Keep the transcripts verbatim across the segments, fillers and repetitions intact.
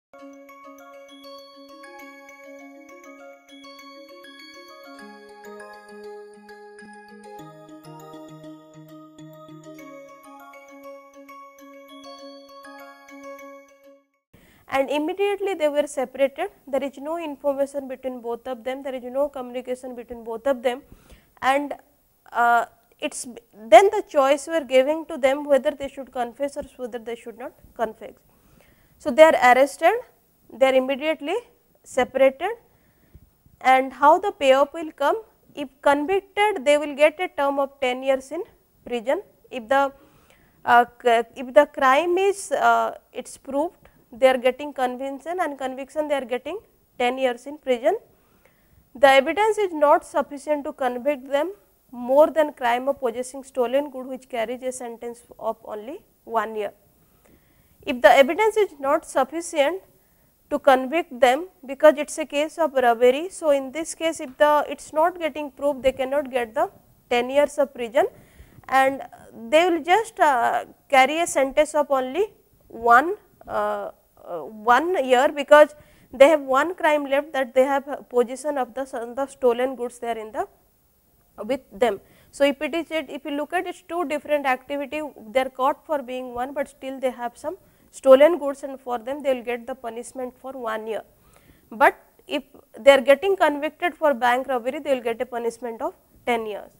And immediately they were separated. There is no information between both of them, there is no communication between both of them, and uh, it's then the choice were giving to them whether they should confess or whether they should not confess. So, they are arrested, they are immediately separated, and how the payoff will come? If convicted, they will get a term of ten years in prison. If the uh, if the crime is uh, it's proved, they are getting conviction, and conviction they are getting ten years in prison. The evidence is not sufficient to convict them more than crime of possessing stolen good, which carries a sentence of only one year. If the evidence is not sufficient to convict them, because it is a case of robbery, so in this case if the it is not getting proved, they cannot get the ten years of prison, and they will just uh, carry a sentence of only one uh, uh, one year, because they have one crime left, that they have possession of the, the stolen goods there in the with them. So, if it is if you look at it, two different activity, they are caught for being one, but still they have some stolen goods, and for them they will get the punishment for one year. But if they are getting convicted for bank robbery, they will get a punishment of ten years.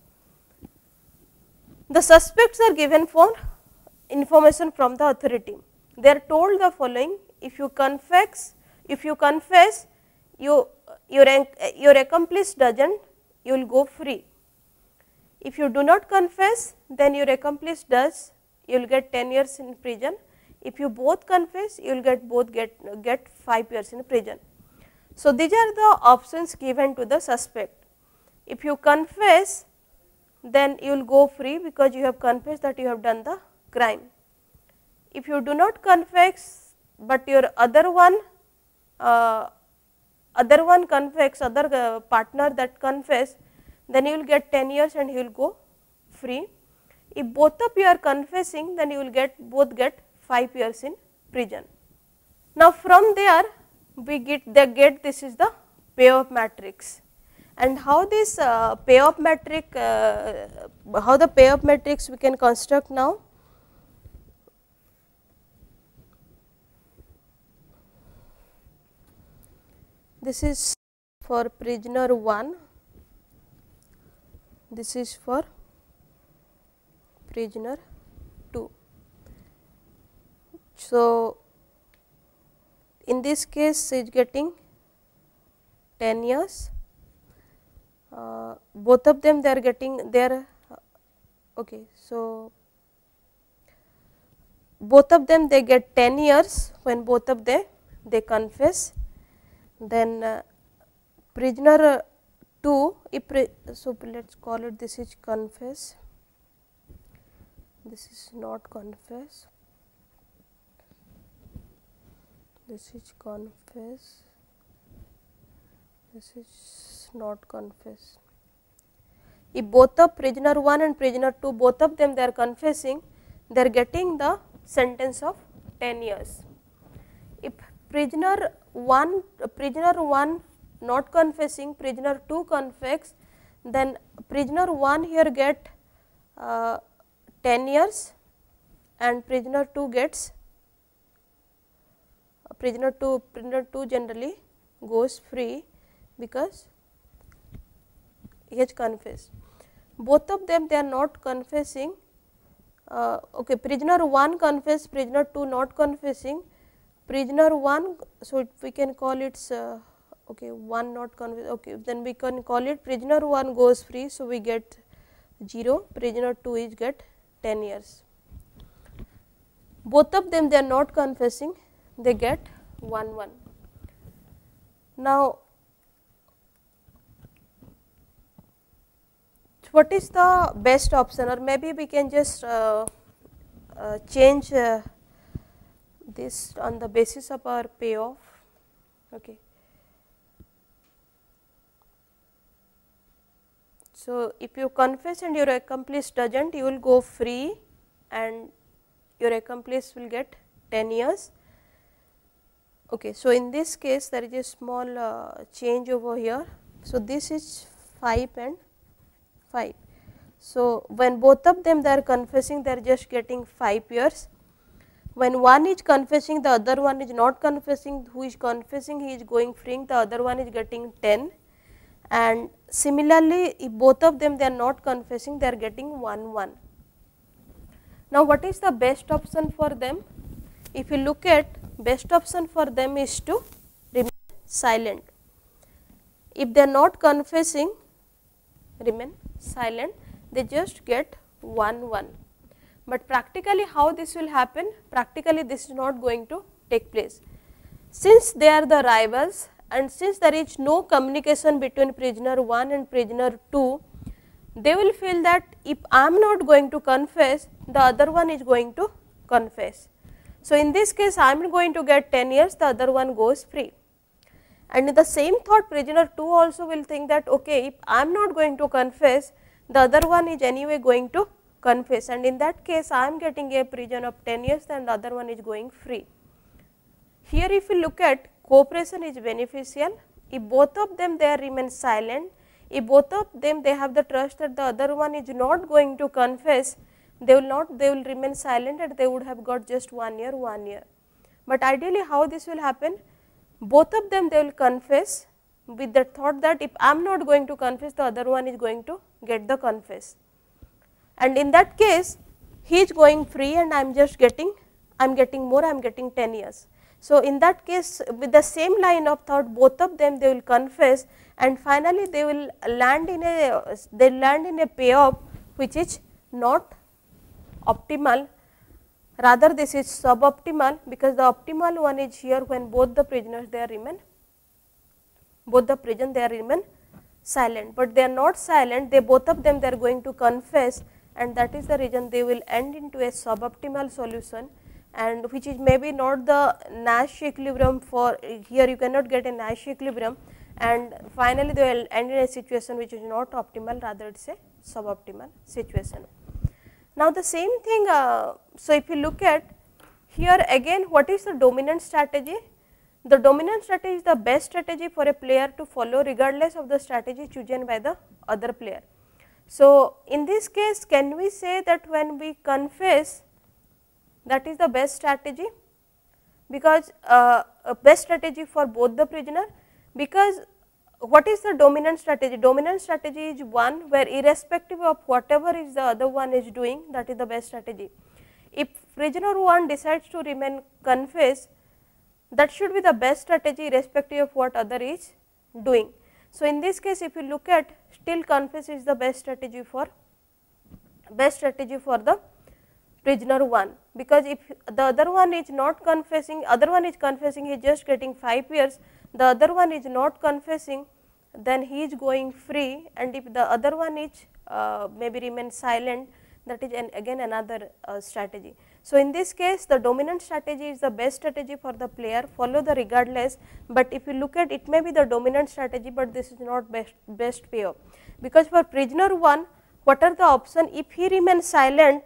The suspects are given for information from the authority. They are told the following: if you confess, if you confess, you your your accomplice doesn't, you will go free. If you do not confess, then your accomplice does, you will get ten years in prison. If you both confess, you will get both get get five years in prison. So, these are the options given to the suspect. If you confess, then you will go free, because you have confessed that you have done the crime. If you do not confess, but your other one uh, other one confess, other uh, partner that confess, then you will get ten years and you will go free. If both of you are confessing, then you will get both get five years in prison. Now, from there we get they get this is the payoff matrix, and how this uh, payoff matrix uh, how the payoff matrix we can construct now. This is for prisoner one, this is for prisoner two. So, in this case is getting ten years, uh, both of them they are getting their uh, okay. So, both of them they get ten years when both of them they confess. Then uh, prisoner uh, two, if so let us call it, this is confess, this is not confess, this is confess, this is not confess. If both of prisoner one and prisoner two, both of them they are confessing, they are getting the sentence of ten years. If prisoner one, prisoner one not confessing, prisoner two confess, then prisoner one here get uh, ten years and prisoner two gets uh, prisoner two prisoner two generally goes free, because he has confessed. Both of them they are not confessing, uh, okay, prisoner one confess, prisoner two not confessing, prisoner one, so we can call it uh, okay, one not confess, okay, then we can call it prisoner one goes free, so we get zero, prisoner two is get ten years. Both of them they are not confessing, they get one one. Now, what is the best option, or maybe we can just uh, uh, change uh, this on the basis of our payoff. Okay. So, if you confess and your accomplice does not, you will go free and your accomplice will get ten years. Okay, so in this case there is a small uh, change over here. So this is five and five. So when both of them they are confessing, they are just getting five years. When one is confessing, the other one is not confessing. Who is confessing, he is going freeing, the other one is getting ten. And similarly, if both of them they are not confessing, they are getting one one. Now what is the best option for them? If you look at, best option for them is to remain silent. If they are not confessing, remain silent, they just get one one. But practically how this will happen? Practically this is not going to take place. Since they are the rivals and since there is no communication between prisoner one and prisoner two, they will feel that if I am not going to confess, the other one is going to confess. So in this case I am going to get ten years, the other one goes free. And in the same thought, prisoner two also will think that okay, if I am not going to confess, the other one is anyway going to confess, and in that case I am getting a prison of ten years and the other one is going free. Here if you look at, cooperation is beneficial. If both of them they remain silent, if both of them they have the trust that the other one is not going to confess, they will not, they will remain silent and they would have got just one year, one year. But ideally how this will happen? Both of them they will confess with the thought that if I am not going to confess, the other one is going to get the confess. And in that case, he is going free and I am just getting, I am getting more, I am getting ten years. So in that case, with the same line of thought, both of them they will confess and finally they will land in a, they land in a payoff which is not optimal, rather this is suboptimal, because the optimal one is here when both the prisoners they are remain, both the prison they are remain silent, but they are not silent, they both of them they are going to confess, and that is the reason they will end into a suboptimal solution, and which is maybe not the Nash equilibrium. For here you cannot get a Nash equilibrium, and finally they will end in a situation which is not optimal, rather it is a suboptimal situation. Now the same thing, uh, so if you look at here again, what is the dominant strategy? The dominant strategy is the best strategy for a player to follow regardless of the strategy chosen by the other player. So in this case, can we say that when we confess, that is the best strategy? Because uh, a best strategy for both the prisoner, because what is the dominant strategy? Dominant strategy is one where irrespective of whatever is the other one is doing, that is the best strategy. If prisoner one decides to remain confess, that should be the best strategy irrespective of what other is doing. So in this case, if you look at, still confess is the best strategy for, best strategy for the prisoner one, because if the other one is not confessing, other one is confessing, he is just getting five years, the other one is not confessing, then he is going free, and if the other one is uh, maybe remain silent, that is an again another uh, strategy. So in this case, the dominant strategy is the best strategy for the player, follow the regardless, but if you look at, it may be the dominant strategy, but this is not best, best payoff, because for prisoner one, what are the option? If he remains silent,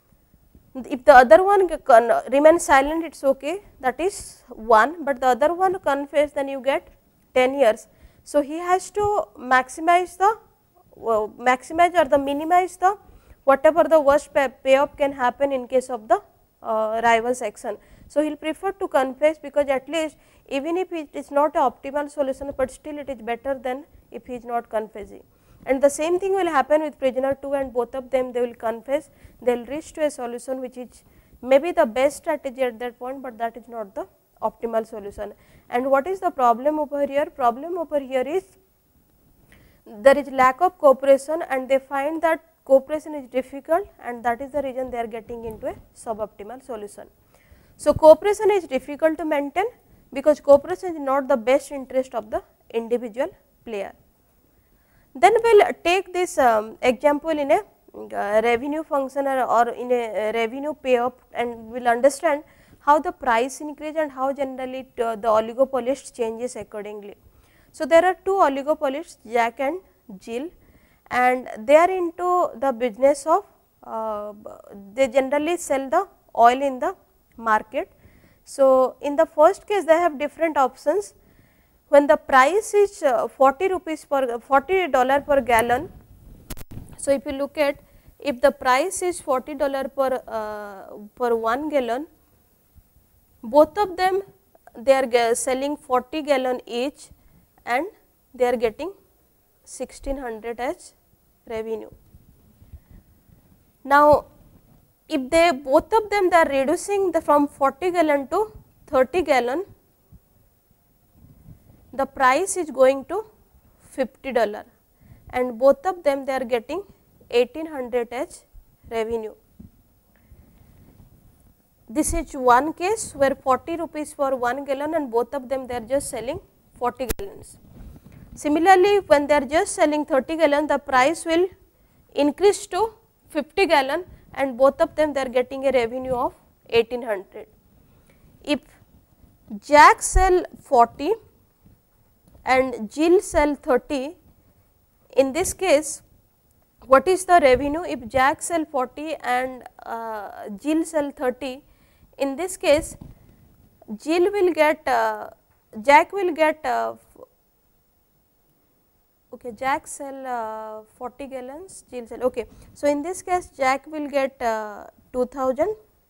if the other one remains silent, it is okay, that is one, but the other one confess, then you get ten years. So he has to maximize the, uh, maximize or the minimize the whatever the worst pay payoff can happen in case of the uh, rival's action. So he will prefer to confess, because at least even if it is not a optimal solution, but still it is better than if he is not confessing. And the same thing will happen with prisoner two, and both of them they will confess, they will reach to a solution which is maybe the best strategy at that point, but that is not the optimal solution. And what is the problem over here? Problem over here is there is lack of cooperation, and they find that cooperation is difficult, and that is the reason they are getting into a suboptimal solution. So cooperation is difficult to maintain, because cooperation is not the best interest of the individual player. Then we will take this um, example in a uh, revenue function or, or in a uh, revenue payoff, and we will understand how the price increase and how generally it, uh, the oligopolist changes accordingly. So there are two oligopolists, Jack and Jill, and they are into the business of, uh, they generally sell the oil in the market. So, in the first case they have different options. When the price is uh, forty rupees per forty dollar per gallon. So, if you look at, if the price is forty dollar per uh, per one gallon, both of them they are selling forty gallon each and they are getting sixteen hundred as revenue. Now, if they both of them they are reducing the from forty gallon to thirty gallon, the price is going to fifty dollar and both of them they are getting eighteen hundred as revenue. This is one case where forty rupees for one gallon and both of them they are just selling forty gallons. Similarly, when they are just selling thirty gallon, the price will increase to fifty gallon and both of them they are getting a revenue of eighteen hundred. If Jack sell forty and Jill sell thirty, in this case what is the revenue? If Jack sell forty and uh, Jill sell thirty, in this case Jill will get uh, Jack will get uh, okay Jack sell uh, forty gallons, Jill sell okay. So, in this case Jack will get uh, two thousand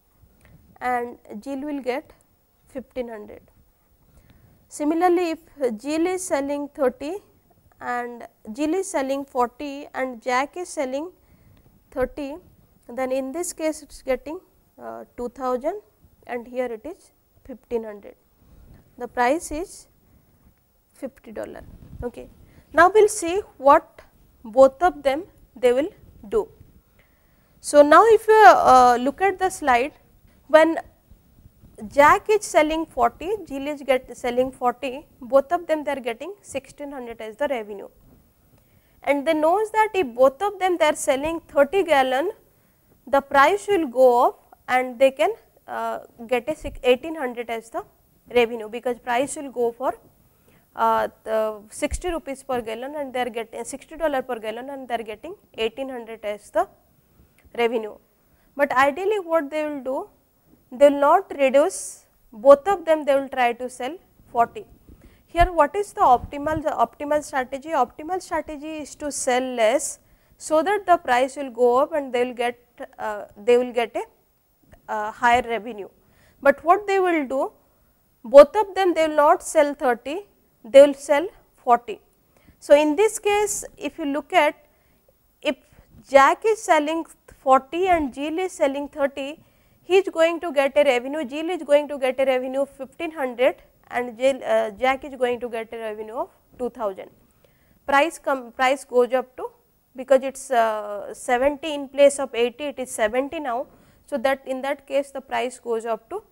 and Jill will get fifteen hundred. Similarly, if Jill is selling thirty and Jill is selling forty and Jack is selling thirty, then in this case it is getting uh, two thousand and here it is fifteen hundred. The price is fifty dollar. Okay. Now, we will see what both of them they will do. So, now if you uh, look at the slide, when Jack is selling forty, Jill is get selling forty, both of them they are getting sixteen hundred as the revenue. And they knows that if both of them they are selling thirty gallon, the price will go up and they can uh, get a eighteen hundred as the revenue, because price will go for uh, the sixty rupees per gallon and they are getting sixty dollar per gallon and they are getting eighteen hundred as the revenue. But ideally what they will do, they will not reduce, both of them they will try to sell forty. Here what is the optimal, the optimal strategy? Optimal strategy is to sell less, so that the price will go up and they will get uh, they will get a uh, higher revenue. But what they will do, both of them they will not sell thirty, they will sell forty. So, in this case if you look at, if Jack is selling forty and Jill is selling thirty, he is going to get a revenue, Jill is going to get a revenue of fifteen hundred and Jill, uh, Jack is going to get a revenue of two thousand. Price come, price goes up to, because it is uh, seventy in place of eighty, it is seventy now. So, that in that case the price goes up to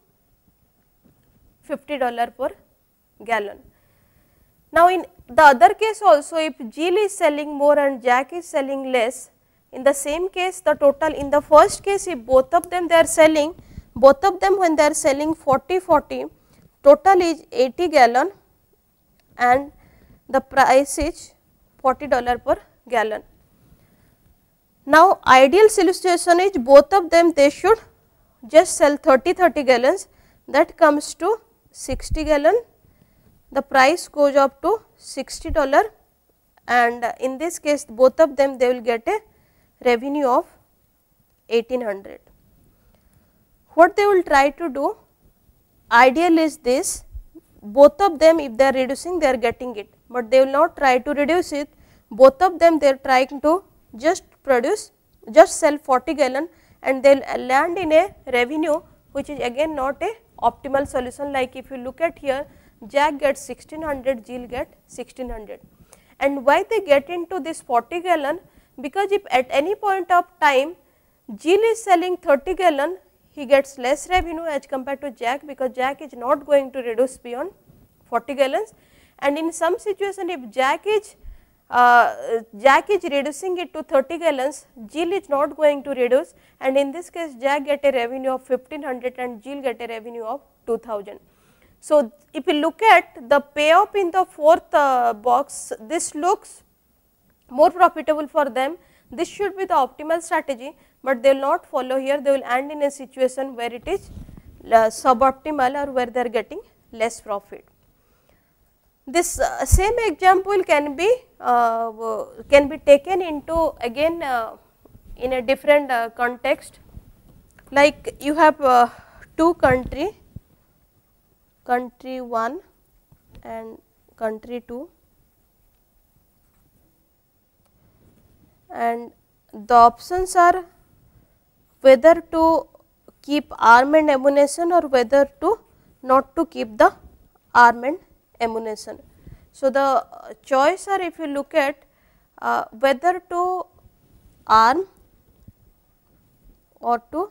fifty dollar per gallon. Now, in the other case also, if Jill is selling more and Jack is selling less, in the same case the total, in the first case if both of them they are selling, both of them when they are selling forty forty, total is eighty gallon and the price is forty dollar per gallon. Now, ideal situation is both of them they should just sell thirty thirty gallons, that comes to sixty gallon, the price goes up to sixty dollar and in this case both of them they will get a revenue of eighteen hundred. What they will try to do, ideal is this, both of them if they are reducing they are getting it, but they will not try to reduce it, both of them they are trying to just produce, just sell forty gallon and they will land in a revenue which is again not a optimal solution. Like if you look at here, Jack gets sixteen hundred, Jill get sixteen hundred. And why they get into this forty gallon? Because if at any point of time Jill is selling thirty gallon, he gets less revenue as compared to Jack, because Jack is not going to reduce beyond forty gallons. And in some situation if Jack is uh, Jack is reducing it to thirty gallons, Jill is not going to reduce, and in this case Jack get a revenue of fifteen hundred and Jill get a revenue of two thousand. So, if you look at the payoff in the fourth uh, box, this looks more profitable for them, this should be the optimal strategy, but they will not follow here, they will end in a situation where it is uh, suboptimal or where they are getting less profit. This uh, same example can be uh, can be taken into again uh, in a different uh, context, like you have uh, two country, country one and country two, and the options are whether to keep arm and ammunition or whether to not to keep the arm and ammunition. So, the uh, choice are, if you look at uh, whether to arm or to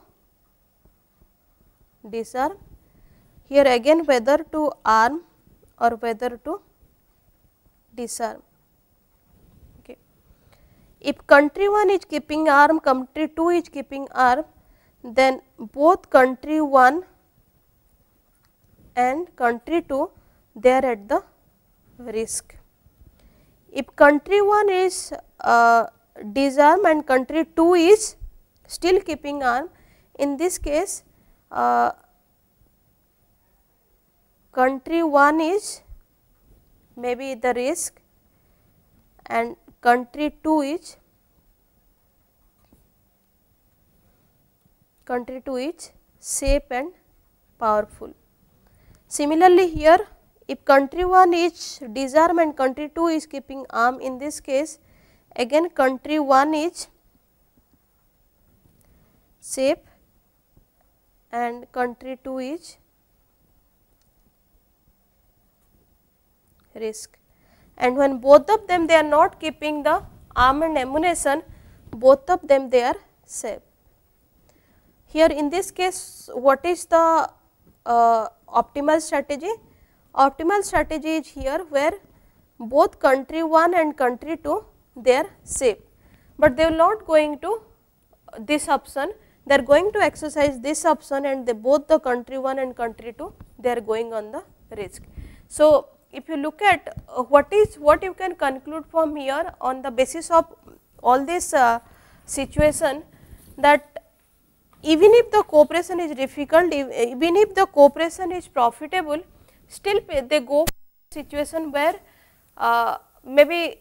disarm. Here again whether to arm or whether to disarm. Okay. If country one is keeping arm, country two is keeping arm, then both country one and country two, they are at the risk. If country one is uh, disarm and country two is still keeping arm, in this case uh, country one is maybe the risk and country two is country two is safe and powerful. Similarly, here if country one is disarm and country two is keeping arm, in this case again country one is safe and country two is risk, and when both of them they are not keeping the arm and ammunition, both of them they are safe. Here in this case, what is the uh, optimal strategy? Optimal strategy is here where both country one and country two they are safe, but they are not going to this option, they are going to exercise this option, and they both the country one and country two they are going on the risk. So, if you look at uh, what is what you can conclude from here on the basis of all this uh, situation, that even if the cooperation is difficult, even if the cooperation is profitable, still they go for situation where uh, maybe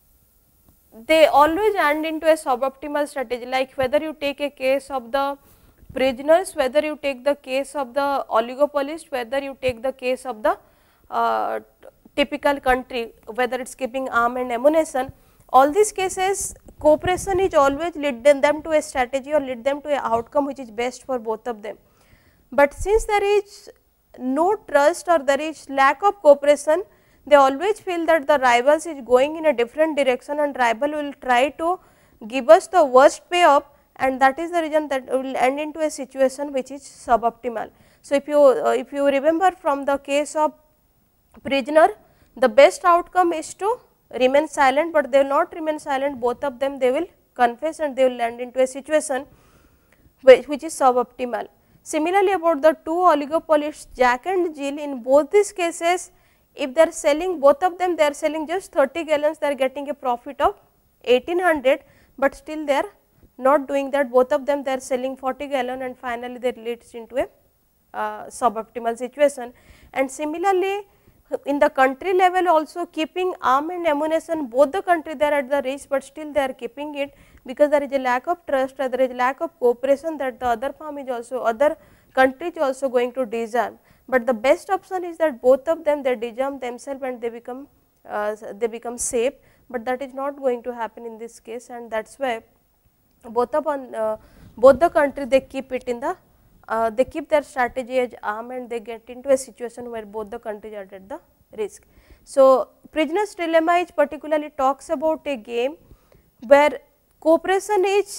they always end into a suboptimal strategy, like whether you take a case of the prisoners, whether you take the case of the oligopolist, whether you take the case of the uh, typical country, whether it is keeping arm and ammunition, all these cases cooperation is always lead them to a strategy or lead them to a outcome which is best for both of them. But since there is no trust or there is lack of cooperation, they always feel that the rivals is going in a different direction and rival will try to give us the worst payoff, and that is the reason that will end into a situation which is suboptimal. So, if you uh, if you remember from the case of prisoner, the best outcome is to remain silent, but they will not remain silent, both of them they will confess and they will land into a situation which, which is suboptimal. Similarly, about the two oligopolists Jack and Jill, in both these cases if they are selling, both of them they are selling just thirty gallons, they are getting a profit of eighteen hundred, but still they are not doing that, both of them they are selling forty gallon and finally that leads into a uh, suboptimal situation. And similarly, in the country level also keeping arm and ammunition, both the country they are at the risk, but still they are keeping it because there is a lack of trust or there is lack of cooperation that the other firm is also, other country is also going to disarm. But the best option is that both of them they disarm themselves and they become uh, they become safe, but that is not going to happen in this case, and that is why both upon uh, both the country they keep it in the Uh, they keep their strategy as arm and they get into a situation where both the countries are at the risk. So, prisoner's dilemma is particularly talks about a game where cooperation is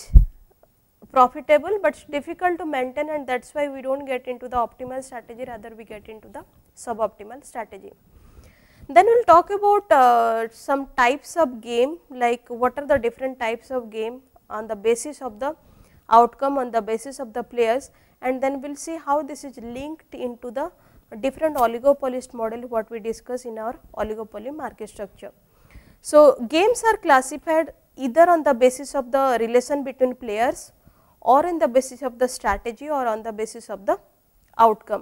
profitable, but difficult to maintain, and that is why we do not get into the optimal strategy, rather we get into the suboptimal strategy. Then we will talk about uh, some types of game, like what are the different types of game on the basis of the outcome, on the basis of the players, and then we will see how this is linked into the different oligopolist model what we discuss in our oligopoly market structure. So, games are classified either on the basis of the relation between players or on the basis of the strategy or on the basis of the outcome.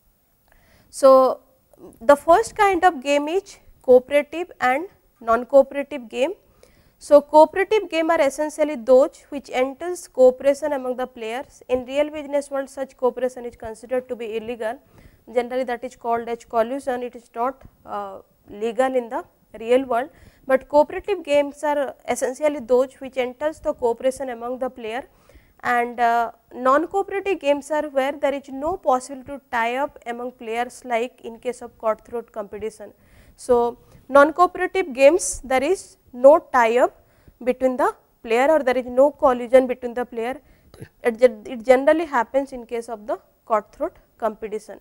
So, the first kind of game is cooperative and non-cooperative game. So, cooperative game are essentially those which entails cooperation among the players. In real business world, such cooperation is considered to be illegal. Generally, that is called as collusion. It is not uh, legal in the real world, but cooperative games are essentially those which entails the cooperation among the player, and uh, non-cooperative games are where there is no possibility to tie up among players, like in case of cutthroat competition. So, non-cooperative games, there is no tie up between the player, or there is no collusion between the player. It, it generally happens in case of the cutthroat competition.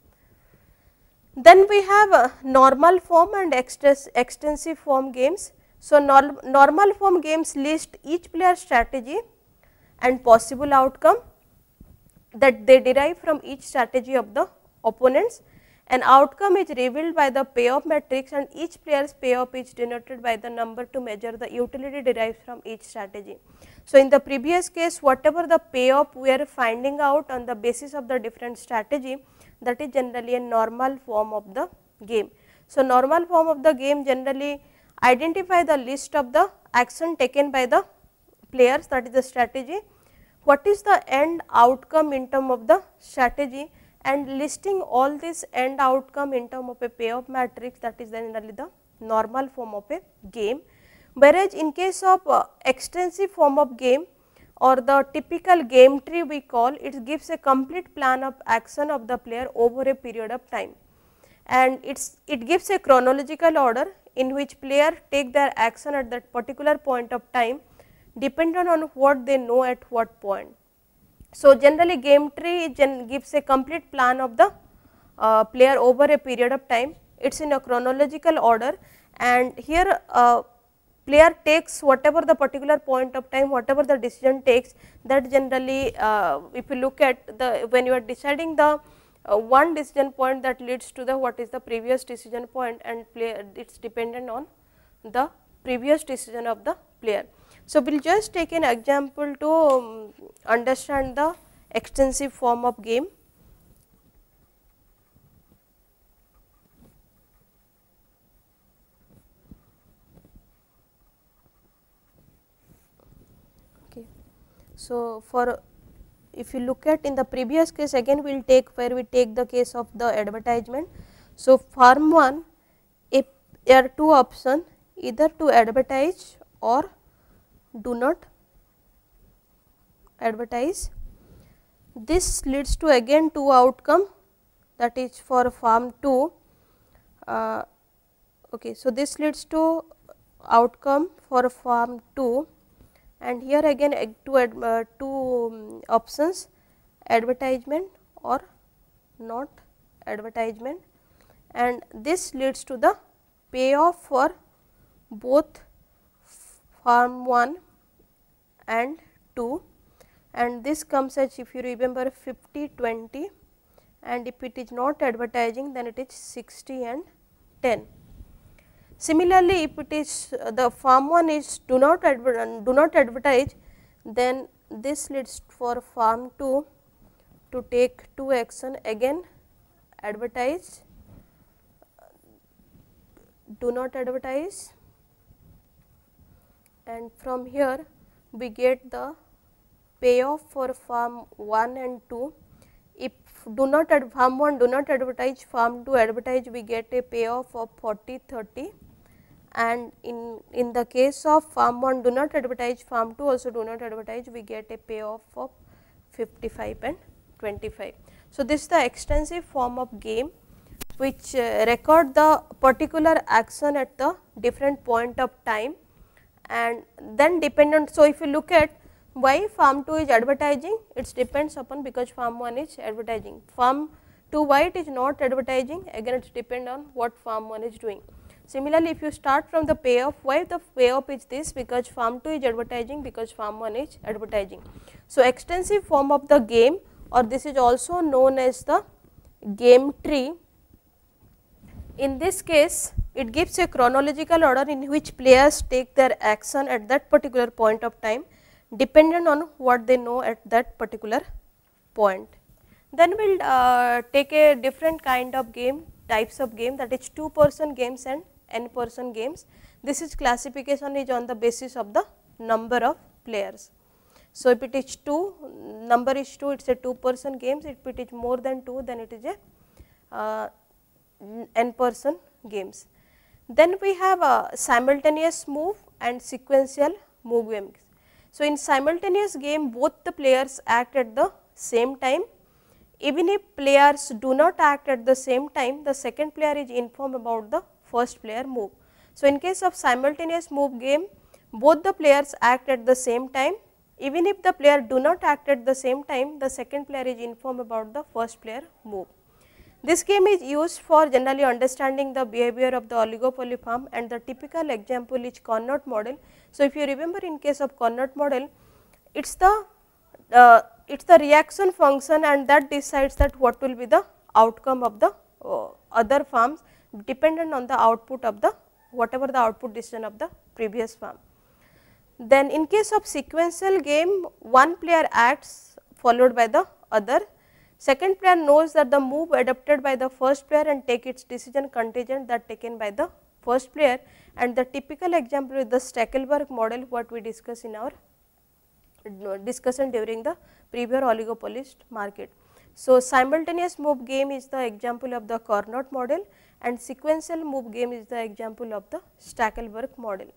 Then we have uh, normal form and extensive form games. So, nor normal form games list each player's strategy and possible outcome that they derive from each strategy of the opponents. An outcome is revealed by the payoff matrix, and each player's payoff is denoted by the number to measure the utility derived from each strategy. So, in the previous case, whatever the payoff we are finding out on the basis of the different strategy, that is generally a normal form of the game. So, normal form of the game generally identify the list of the action taken by the players, that is the strategy, what is the end outcome in term of the strategy, and listing all this end outcome in term of a payoff matrix, that is generally the normal form of a game. Whereas, in case of uh, extensive form of game or the typical game tree we call, it gives a complete plan of action of the player over a period of time, and it's it gives a chronological order in which player take their action at that particular point of time dependent on what they know at what point. So, generally game tree gen gives a complete plan of the uh, player over a period of time. It is in a chronological order, and here uh, player takes whatever the particular point of time, whatever the decision takes, that generally uh, if you look at the when you are deciding the uh, one decision point, that leads to the what is the previous decision point, and play it is dependent on the previous decision of the player. So, we will just take an example to um, understand the extensive form of game. Okay. So, for if you look at in the previous case, again we will take where we take the case of the advertisement. So, farm one, if there are two options, either to advertise or do not advertise. This leads to again two outcome, that is for farm two. Uh, okay, so, this leads to outcome for farm two, and here again uh, two, uh, two um, options, advertisement or not advertisement, and this leads to the payoff for both farm one and two, and this comes as, if you remember, fifty twenty, and if it is not advertising, then it is sixty and ten. Similarly, if it is uh, the farm one is do not adver do not advertise, then this leads for farm two to take two action, again advertise, do not advertise, and from here we get the payoff for farm one and two. If do not ad farm one do not advertise, farm two advertise, we get a payoff of forty thirty, and in in the case of farm one do not advertise, farm two also do not advertise, we get a payoff of fifty-five and twenty-five. So, this is the extensive form of game which uh, record the particular action at the different point of time, and then dependent. So, if you look at why farm two is advertising, it depends upon because farm one is advertising. Farm two, why it is not advertising, again it depends on what farm one is doing. Similarly, if you start from the payoff, why the payoff is this, because farm two is advertising, because farm one is advertising. So, extensive form of the game, or this is also known as the game tree. In this case, it gives a chronological order in which players take their action at that particular point of time dependent on what they know at that particular point. Then we will uh, take a different kind of game, types of game, that is two person games and n person games. This is classification is on the basis of the number of players. So, if it is two, number is two, it is a two person games. If it is more than two, then it is a uh, n person games. Then we have a simultaneous move and sequential move games. So, in simultaneous game, both the players act at the same time. Even if players do not act at the same time, the second player is informed about the first player move. So, in case of simultaneous move game, both the players act at the same time. Even if the player do not act at the same time, the second player is informed about the first player move. This game is used for generally understanding the behavior of the oligopoly firm, and the typical example is Carnot model. So, if you remember, in case of Carnot model, it is the uh, it is the reaction function, and that decides that what will be the outcome of the uh, other firms dependent on the output of the whatever the output decision of the previous firm. Then in case of sequential game, one player acts followed by the other. Second player knows that the move adopted by the first player and take its decision contingent that taken by the first player, and the typical example is the Stackelberg model, what we discussed in our discussion during the previous oligopolist market. So, simultaneous move game is the example of the Carnot model, and sequential move game is the example of the Stackelberg model.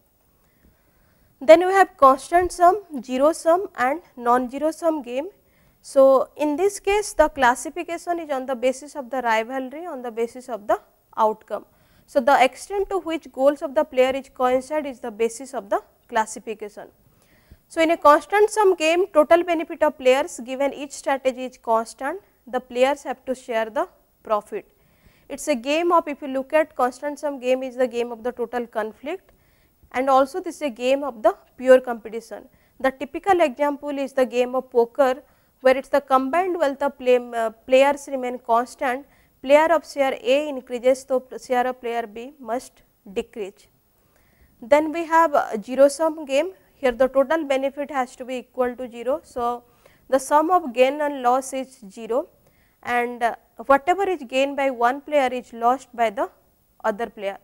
Then we have constant sum, zero sum and non-zero sum game. So, in this case, the classification is on the basis of the rivalry, on the basis of the outcome. So, the extent to which goals of the player is coincide is the basis of the classification. So, in a constant sum game, total benefit of players given each strategy is constant, the players have to share the profit. It is a game of, if you look at constant sum game, is the game of the total conflict, and also this is a game of the pure competition. The typical example is the game of poker, where it is the combined wealth of play, uh, players remain constant, player of share A increases, so share of player B must decrease. Then we have a zero sum game. Here the total benefit has to be equal to zero. So, the sum of gain and loss is zero, and uh, whatever is gained by one player is lost by the other player.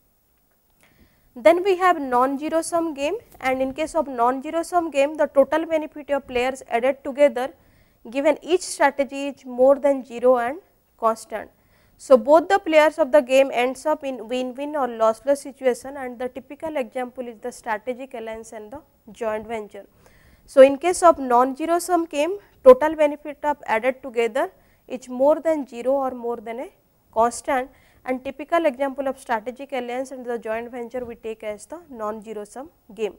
Then we have non-zero sum game, and in case of non-zero sum game, the total benefit of players added together given each strategy is more than zero and constant. So, both the players of the game ends up in win-win or lossless situation, and the typical example is the strategic alliance and the joint venture. So, in case of non-zero sum game, total benefit of added together is more than zero or more than a constant, and typical example of strategic alliance and the joint venture we take as the non-zero sum game.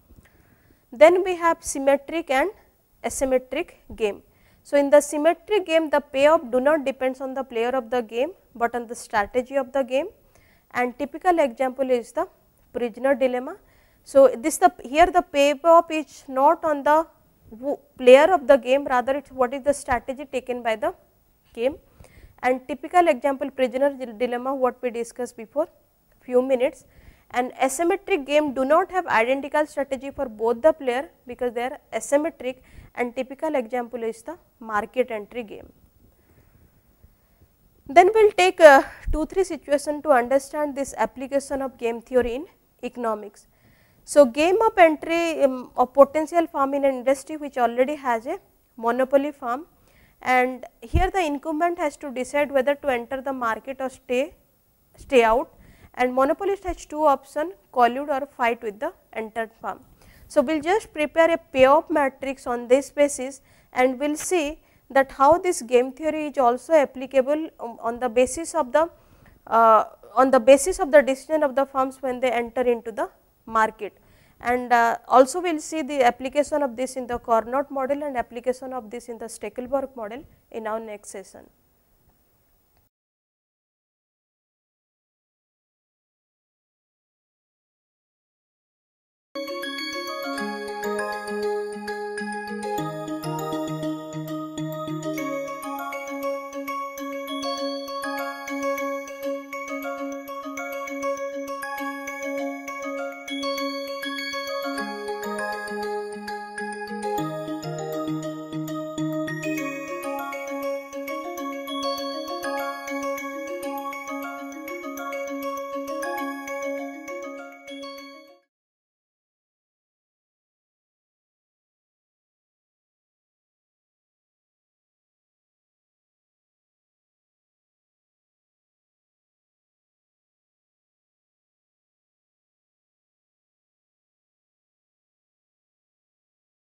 Then we have symmetric and asymmetric game. So, in the symmetric game, the payoff do not depends on the player of the game, but on the strategy of the game, and typical example is the prisoner dilemma. So, this the here the payoff is not on the player of the game, rather it is what is the strategy taken by the game, and typical example prisoner dilemma what we discussed before few minutes. And asymmetric game do not have identical strategy for both the player, because they are asymmetric, and typical example is the market entry game. Then we will take uh, two three situation to understand this application of game theory in economics. So, game of entry um, of potential firm in an industry which already has a monopoly firm, and here the incumbent has to decide whether to enter the market or stay stay out, and monopolist has two options, collude or fight with the entered firm. So, we will just prepare a payoff matrix on this basis, and we will see that how this game theory is also applicable on the basis of the uh, on the basis of the decision of the firms when they enter into the market. And uh, also we will see the application of this in the Carnot model and application of this in the Stackelberg model in our next session.